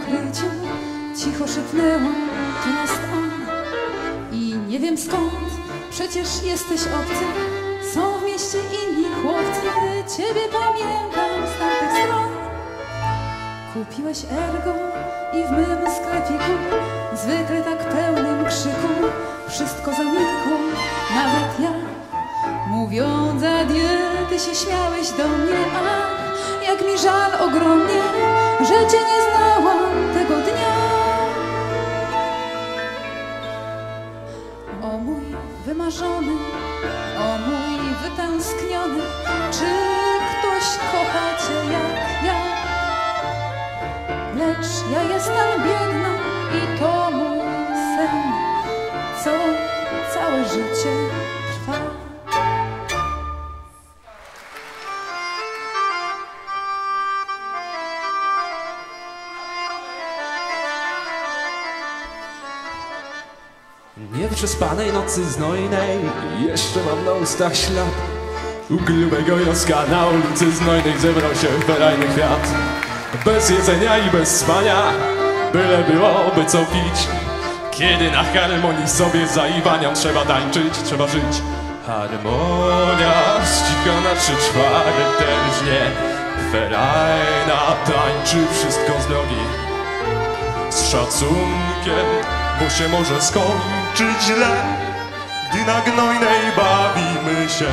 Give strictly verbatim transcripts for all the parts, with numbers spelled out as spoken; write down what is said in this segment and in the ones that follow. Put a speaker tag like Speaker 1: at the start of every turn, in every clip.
Speaker 1: ukryciu cicho szepnęłam, to jest on. I nie wiem skąd, przecież jesteś obcy. Są w mieście inni chłopcy, ciebie pamiętam z tamtych stron. Kupiłeś ergo i w mym sklepiku, zwykle tak pełnym krzyku, wszystko zamilkło, nawet ja. Mówiąc adieu, ty się śmiałeś do mnie, ach, jak mi żal ogromnie, że cię nie znałam tego dnia. O mój wymarzony, o mój wytęskniony, czy ktoś kocha cię jak ja? Lecz ja jestem biedna i to mój sen, co całe życie trwa.
Speaker 2: Nieprzespanej nocy znojnej jeszcze mam na ustach ślad uglubego Joska. Na ulicy znojnej zebrał się ferajny kwiat. Bez jedzenia i bez spania, byle byłoby co pić. Kiedy na harmonii sobie zaiwaniam, trzeba tańczyć, trzeba żyć. Harmonia ścichana trzy czwarte drżnie. Ferajna tańczy wszystko z nogi, z szacunkiem, bo się może skończyć źle, gdy na gnojnej bawimy się.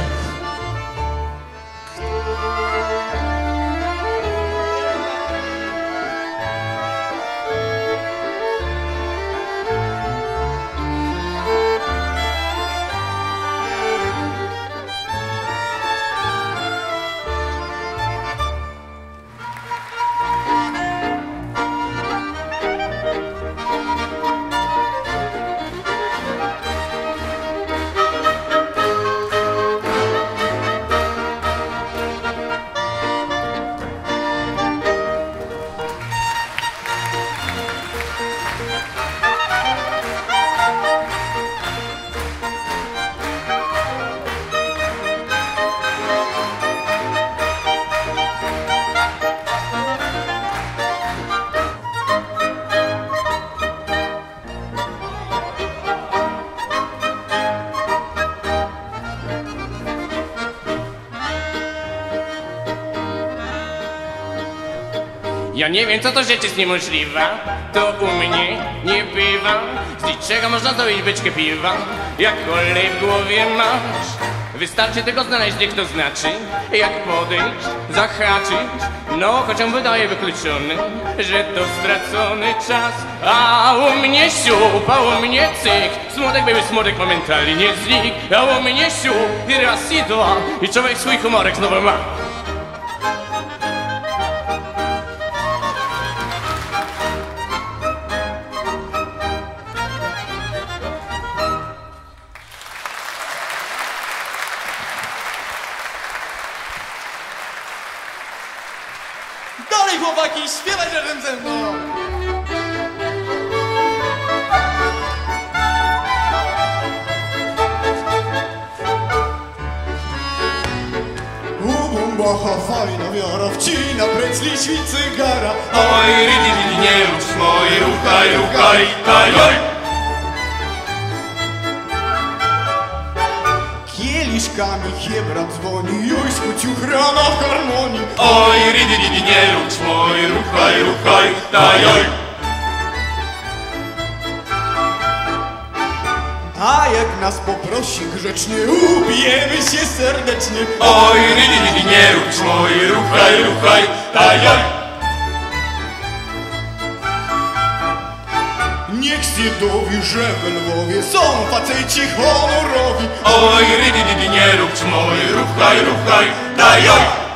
Speaker 3: Ja nie wiem, co to rzecz jest niemożliwa, to u mnie nie bywa. Z niczego można zdobyć beczkę piwa, jak olej w głowie masz. Wystarczy tego znaleźć, niech to znaczy, jak podejść, zahaczyć. No, choć on wydaje wykluczony, że to stracony czas. A u mnie siup, a u mnie cyk, smutek były smutek momentalnie nie znik. A u mnie siup, i raz i dwa, i człowiek swój humorek znowu ma.
Speaker 4: Dalej chłopaki, śpiewaj razem ze mną! Ubumbacha, fajna wiara, wcina precli świt cygara.
Speaker 3: Oj, ridi, nie rusz moi, ruchaj, ruchaj, tajoj!
Speaker 4: Kieliszkami Hebra dzwoni, Juśku ciuchra na harmonii.
Speaker 3: Oj, ridi, ridi, nie rusz moi, ruchaj, ruchaj, tajoj!
Speaker 4: A jak nas poprosi grzecznie, ubijemy się serdecznie.
Speaker 3: Oj, ridi, ridi, nie rusz moi, ruchaj, ruchaj, tajoj!
Speaker 4: Niech się dowi, że we Lwowie są faceci honorowi.
Speaker 3: Oj, ridi, ridi, nie rusz moi, ruchaj, ruchaj, tajoj!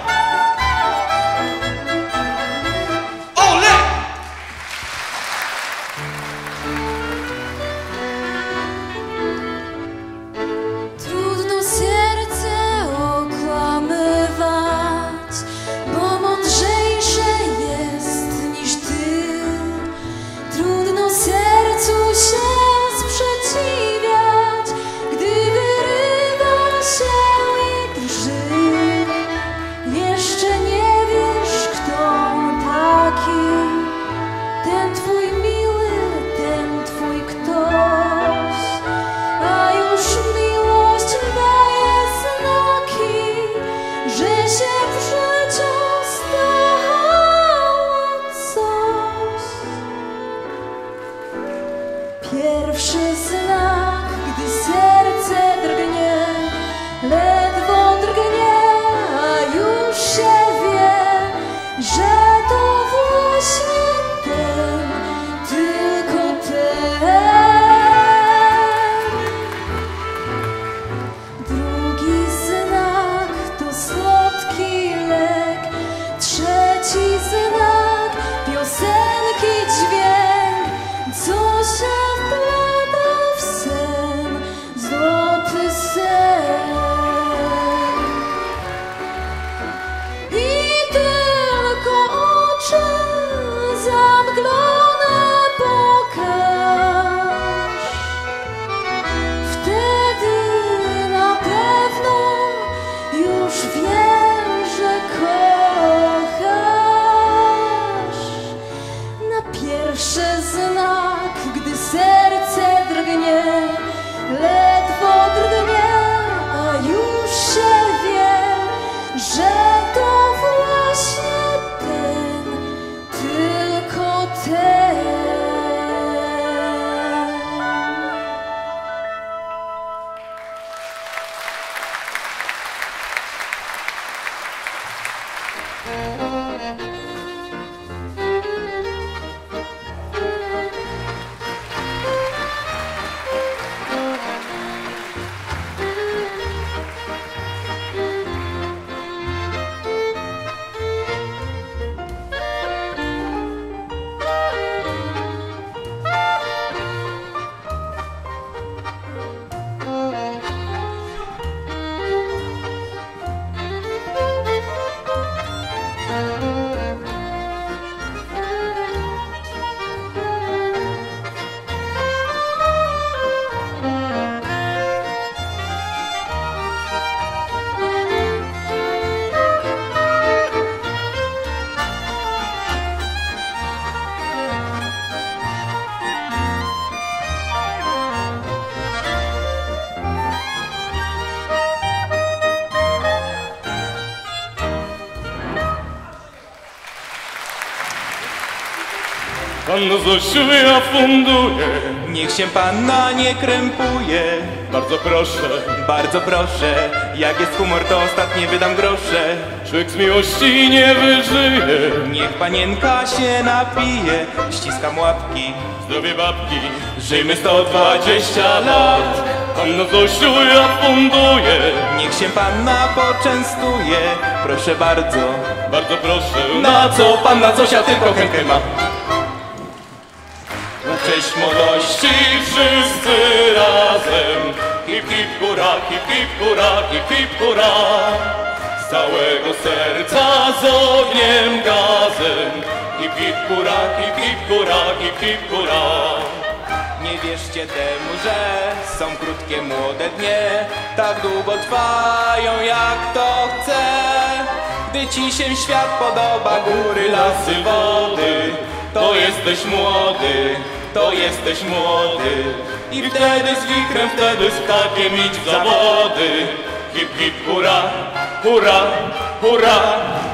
Speaker 3: Panno Zosiu, ja funduję.
Speaker 5: Niech się panna nie krępuje.
Speaker 3: Bardzo proszę,
Speaker 5: Bardzo proszę, jak jest humor, to ostatnie wydam grosze.
Speaker 3: człowiek z miłości nie wyżyje.
Speaker 5: Niech panienka się napije. Ściskam łapki,
Speaker 3: Zdrowie babki, żyjmy sto dwadzieścia lat. Panno Zosiu, ja funduję.
Speaker 5: niech się panna poczęstuje. Proszę bardzo,
Speaker 3: Bardzo proszę, na co panna Zosia tylko chętkę ma? Cześć młodości, wszyscy razem. Hip hip hura, hip hip hura, hip hip hura. Z całego serca z ogniem gazem. Hip hip hura, hip hip hura, hip hip hura.
Speaker 5: nie wierzcie temu, że są krótkie młode dnie. Tak długo trwają jak to chce. Gdy ci się świat podoba, góry, lasy, wody, to jesteś młody, to jesteś młody.
Speaker 3: I wtedy z wichrem, wtedy z ptakiem idź w zawody. Hip hip hura, hura, hura.